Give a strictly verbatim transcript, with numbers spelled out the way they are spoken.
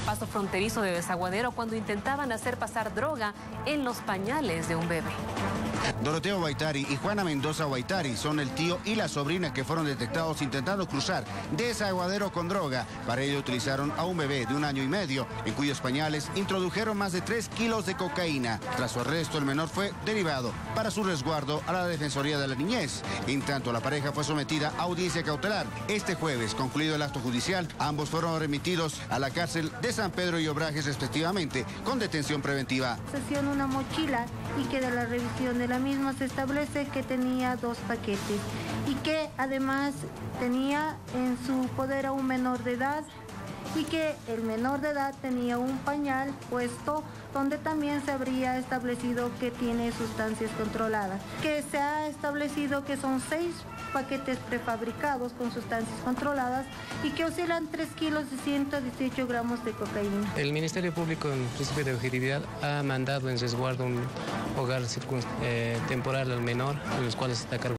paso fronterizo de Desaguadero cuando intentaban hacer pasar droga en los pañales de un bebé. Doroteo Guaitari y Juana Mendoza Guaitari son el tío y la sobrina que fueron detectados intentando cruzar Desaguadero con droga. Para ello utilizaron a un bebé de un año y medio, en cuyos pañales introdujeron más de tres kilos de cocaína. Tras su arresto, el menor fue derivado para su resguardo a la Defensoría de la Niñez. En tanto, la pareja fue sometida a audiencia cautelar. Este jueves, concluido el acto judicial, ambos fueron remitidos a la cárcel de San Pedro y Obrajes respectivamente, con detención preventiva. Sesión una mochila y que de la revisión de la misma se establece que tenía dos paquetes y que además tenía en su poder a un menor de edad y que el menor de edad tenía un pañal puesto donde también se habría establecido que tiene sustancias controladas, que se ha establecido que son seis paquetes prefabricados con sustancias controladas y que oscilan tres kilos y ciento dieciocho gramos de cocaína. El Ministerio Público, en principio de objetividad, ha mandado en resguardo un hogar eh, temporal al menor, en los cuales está cargado.